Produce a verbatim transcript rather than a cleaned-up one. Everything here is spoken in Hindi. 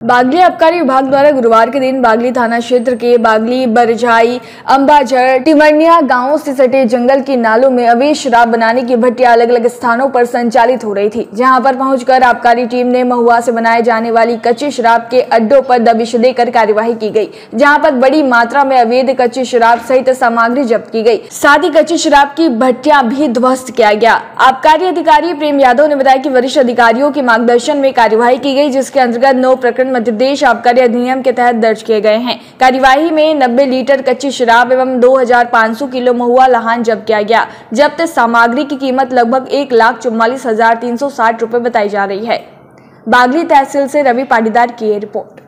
बागली आबकारी विभाग द्वारा गुरुवार के दिन बागली थाना क्षेत्र के बागली, बरझाई, अंबाझर, टिमरनिया गांवों से सटे जंगल की नालों में अवैध शराब बनाने की भट्टियां अलग अलग स्थानों पर संचालित हो रही थी, जहां पर पहुंचकर आबकारी टीम ने महुआ से बनाए जाने वाली कच्ची शराब के अड्डों पर दबिश देकर कार्यवाही की गई, जहां पर बड़ी मात्रा में अवैध कच्ची शराब सहित सामग्री जब्त की गई। साथ ही कच्ची शराब की भट्टियां भी ध्वस्त किया गया। आबकारी अधिकारी प्रेम यादव ने बताया कि वरिष्ठ अधिकारियों के मार्गदर्शन में कार्यवाही की गई, जिसके अंतर्गत नौ प्रकरण मध्य प्रदेश आबकारी अधिनियम के तहत दर्ज किए गए हैं। कार्यवाही में नब्बे लीटर कच्ची शराब एवं दो हजार पाँच सौ किलो महुआ लहान जब्त किया गया। जब्त सामग्री की कीमत लगभग एक लाख चौवालीस हजार तीन सौ साठ रुपए बताई जा रही है। बागली तहसील से रवि पाटीदार की रिपोर्ट।